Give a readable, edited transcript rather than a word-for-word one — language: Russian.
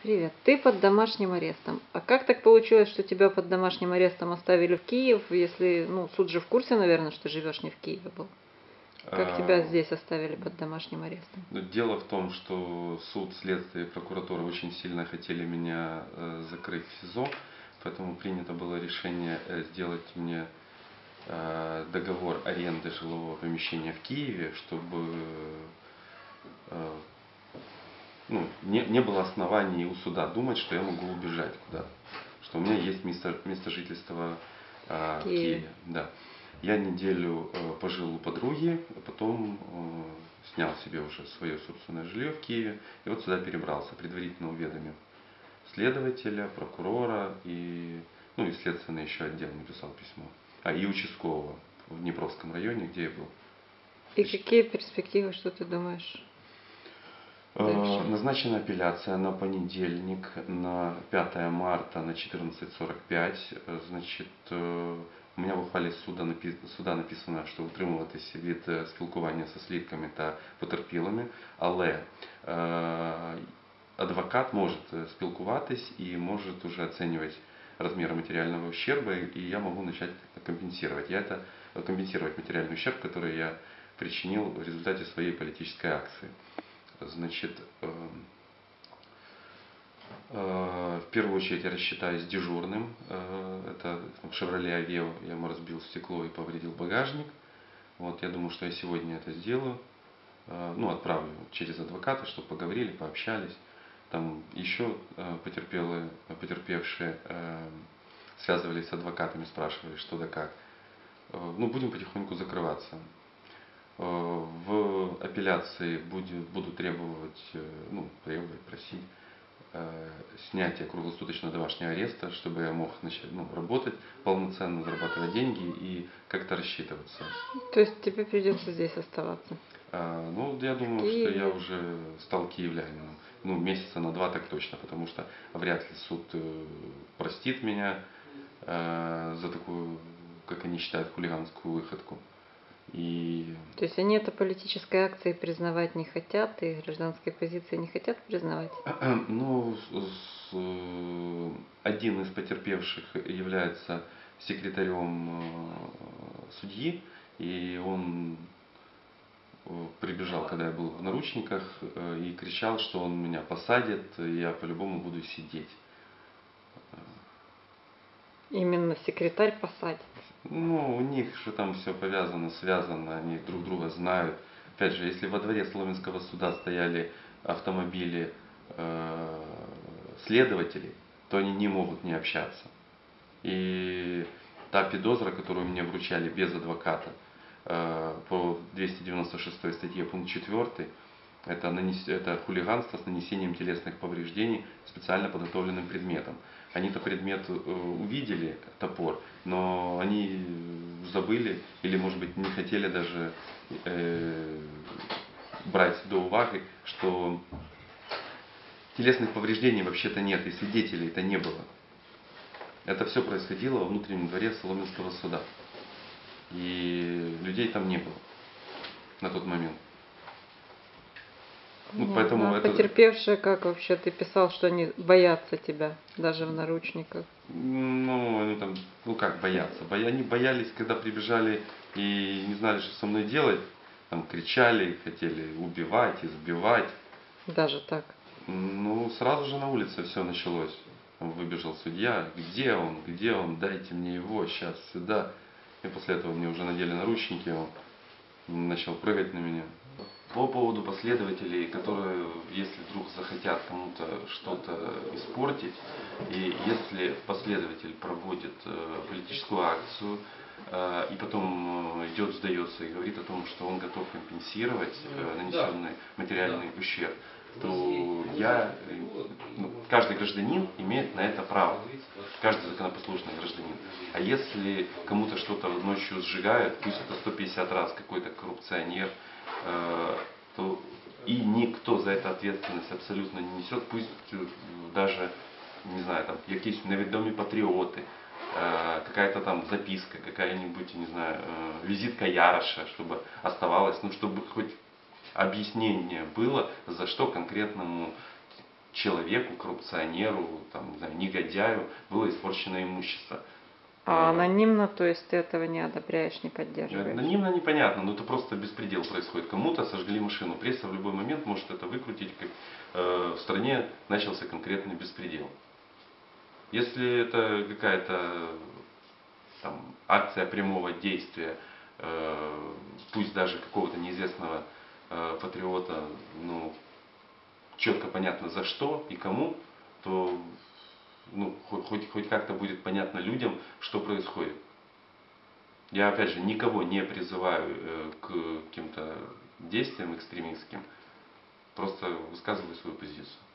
Привет. Ты под домашним арестом. А как так получилось, что тебя под домашним арестом оставили в Киев, если, суд же в курсе, наверное, что живешь не в Киеве был? Как тебя здесь оставили под домашним арестом? Дело в том, что суд, следствие и прокуратура очень сильно хотели меня закрыть в СИЗО, поэтому принято было решение сделать мне договор аренды жилого помещения в Киеве, чтобы не было оснований у суда думать, что я могу убежать куда-то, что у меня есть место жительства в Киеве. Да. Я неделю пожил у подруги, а потом снял себе уже свое собственное жилье в Киеве и вот сюда перебрался, предварительно уведомив следователя, прокурора и следственный еще отдел написал письмо. И участкового в Днепровском районе, где я был. И какие перспективы, что ты думаешь? Дальше. Назначена апелляция на понедельник, на 5 марта на 14:45. Значить, у меня в ухвалі суда написано, що утримуватися від спілкування зі свідками та потерпілими, але адвокат може спілкуватись и может уже оценивать размеры материального ущерба, и я могу начать компенсировать. Компенсировать материальный ущерб, который я причинил в результате своей политической акции. Значит, в первую очередь я рассчитаюсь дежурным. Это в Chevrolet Aveo. Я ему разбил стекло и повредил багажник. Вот, я думаю, что я сегодня это сделаю. Отправлю через адвоката, чтобы поговорили, пообщались. Там еще потерпевшие связывались с адвокатами, спрашивали, что да как. Будем потихоньку закрываться. В апелляции буду требовать, просить снятие круглосуточного домашнего ареста, чтобы я мог начать работать полноценно, зарабатывать деньги и как-то рассчитываться. То есть тебе придется здесь оставаться? Я думаю, что я уже стал киевлянином. Месяца на 2 так точно, потому что вряд ли суд простит меня за такую, как они считают, хулиганскую выходку. То есть они это политической акцией признавать не хотят, и гражданской позиции не хотят признавать? Один из потерпевших является секретарем судьи, и он прибежал, когда я был в наручниках, и кричал, что он меня посадит, и я по-любому буду сидеть. Именно секретарь посадит? У них же там все связано, они друг друга знают. Опять же, если во дворе Сломенского суда стояли автомобили следователей, то они не могут не общаться. И та подозра, которую мне вручали без адвоката по 296 статье пункт 4, это хулиганство с нанесением телесных повреждений специально подготовленным предметом. Они-то предмет увидели, топор, но они забыли или, может быть, не хотели даже брать до уваги, что телесных повреждений вообще-то нет, и свидетелей-то не было. Это все происходило во внутреннем дворе Соломенского суда. И людей там не было на тот момент. Поэтому потерпевшие, как вообще ты писал, что они боятся тебя, даже в наручниках? Они там, как боятся? Они боялись, когда прибежали и не знали, что со мной делать. Там кричали, хотели убивать, избивать. Даже так? Сразу же на улице все началось. Выбежал судья, где он, дайте мне его, сейчас, сюда. И после этого мне уже надели наручники, он начал прыгать на меня. По поводу последователей, которые, если вдруг захотят кому-то что-то испортить, и если последователь проводит политическую акцию, и потом идет, сдается и говорит о том, что он готов компенсировать нанесенный материальный ущерб, то каждый гражданин имеет на это право, каждый законопослушный гражданин. А если кому-то что-то ночью сжигают, пусть это 150 раз какой-то коррупционер, то и никто за это ответственность абсолютно не несет, пусть даже, не знаю, там якісь невідомі патриоты, какая-то там записка, какая-нибудь, не знаю, визитка Яроша, чтобы оставалось, чтобы хоть объяснение было, за что конкретному человеку, коррупционеру, там, не знаю, негодяю было испорчено имущество. А анонимно, то есть ты этого не одобряешь, не поддерживаешь? Анонимно непонятно, но это просто беспредел происходит. Кому-то сожгли машину. Пресса в любой момент может это выкрутить, как в стране начался конкретный беспредел. Если это какая-то там акция прямого действия, пусть даже какого-то неизвестного патриота, ну, четко понятно за что и кому, то ну, хоть как-то будет понятно людям, что происходит. Я опять же никого не призываю к каким-то действиям экстремистским, просто высказываю свою позицию.